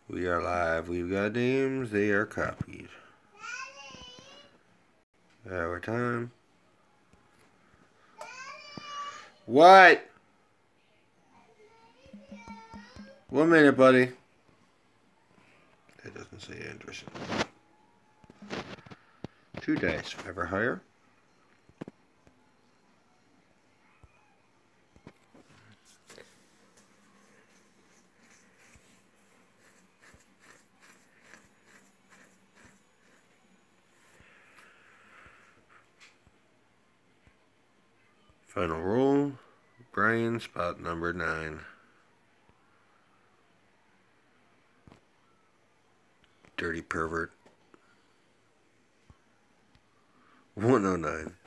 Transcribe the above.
We are live. We've got names. They are copied. Our time. What? 1 minute, buddy. That doesn't say Anderson. 2 dice. Ever higher? Final roll. Brian, spot number 9. Dirty pervert. 109.